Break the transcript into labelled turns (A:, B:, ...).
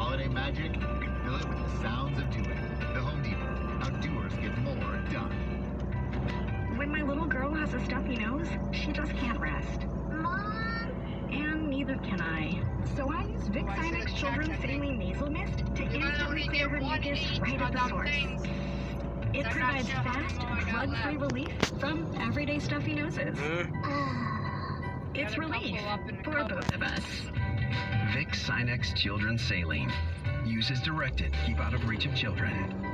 A: holiday magic? Fill it with the sounds of doing. The Home Depot. How doers get more done.
B: When my little girl has a stuffy nose, she just can't rest.
C: Mom!
B: And neither can I. So I use Vicks Sinex Children's Saline Nasal Mist to instantly clear her mucus right at the source. It provides fast, drug-free relief from everyday stuffy noses. It's relief for both of us.
D: Vicks Sinex Children's Saline. Use as directed. Keep out of reach of children.